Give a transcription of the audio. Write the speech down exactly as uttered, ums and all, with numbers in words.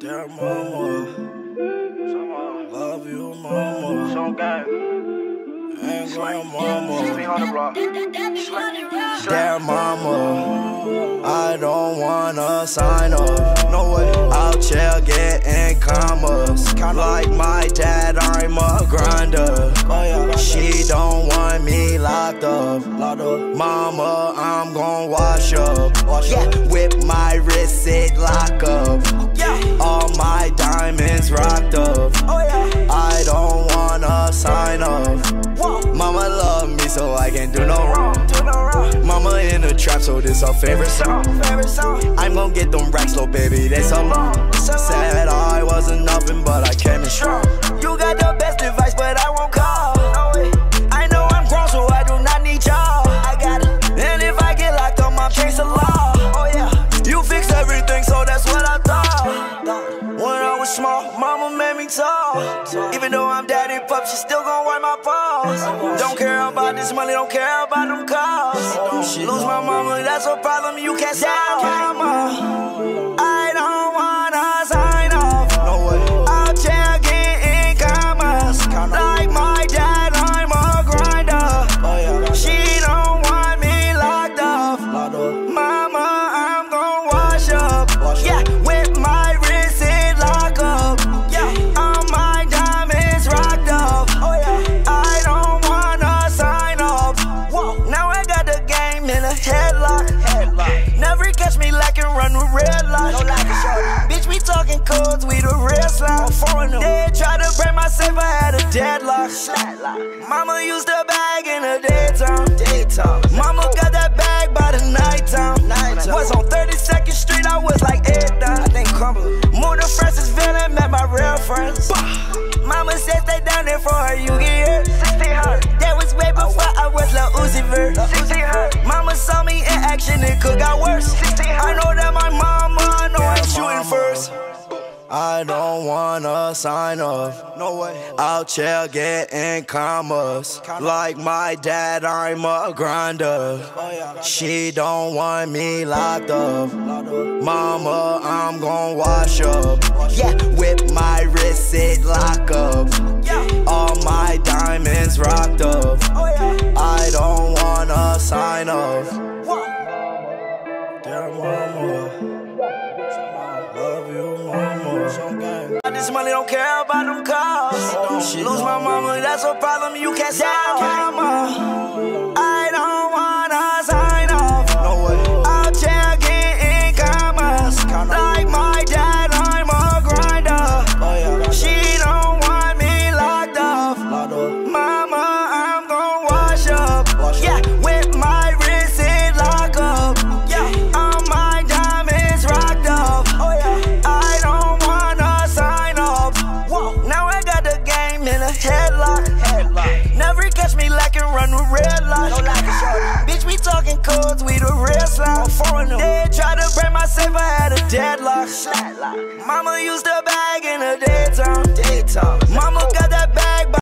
Dear mama, love you mama, so gang, and grandmama. Dear mama, I don't wanna sign up, no way. Out here getting commas, like my dad, I'm a grinder. She don't want me locked up, mama, I'm gon' wash up. Yeah, whip my wrist, it lock up. All my diamonds rocked up. I don't wanna sign off. Mama love me so I can't do no wrong. Mama in the trap, so this our favorite song. I'm gon' get them racks, little baby, they so long. Said I wasn't nothing, but I came in strong. You got the best advice, but I won't call. I know I'm grown, so I do not need y'all. I got it, and if I get locked up, Mom change the law. Oh yeah, you fix everything, so that's what I thought. When I was small, mama made me tall. Even though I'm daddy pup, she still gon' wipe my paws. Don't care about this money, don't care about them cars. Lose my mama, that's a problem you can't solve. Mama, I don't wanna sign off. No way. Out here getting commas, like my dad, I'm a grinder. She don't want me locked up. Mama, I'm gon' wash up. Yeah, with my wrist it lock up. Yeah, all my diamonds rocked up. I don't wanna sign off. Now I got the game in a headlock. Never catch me lacking, run with red lights. Bitch, we talking codes, we the real slime. They try to break my safe, I had a deadlock. Mama used the bag in the daytime. Mama got that bag by the nighttime. Was on thirty-second Street, I was like eight down. I think Cumberland. Moved to Francisville and met my real friends. Mama said stay down there for her, you get here. That was way before I was Lil Uzi Vert. Mama saw me in action, it could got worse. I know that my mama, I know I'm shooting first. I don't wanna sign off, no way. Out here getting commas, like my dad, I'm a grinder. She don't want me locked up. Mama, I'm gon' wash up. Yeah, whip my wrist, it lock up. All my diamonds rocked up. I don't wanna sign off. Dear mama, love you mama. This money, don't care about them cars. Lose my mama, that's a problem you can't solve. Mama, I don't wanna sign off. No way. Out here getting commas, like my dad, I'm a grinder. She don't want me locked up. Mama, I'm gon' wash up. Yeah, with my wrist it lock up. Yeah, all my diamonds rocked up. I don't wanna sign off. Now I got the game in a headlock. Never catch me lacking, run with red lights. Bitch, we talking codes, we the real slime. They try to break my safe, I had a deadlock. Mama used the bag in the daytime. Mama got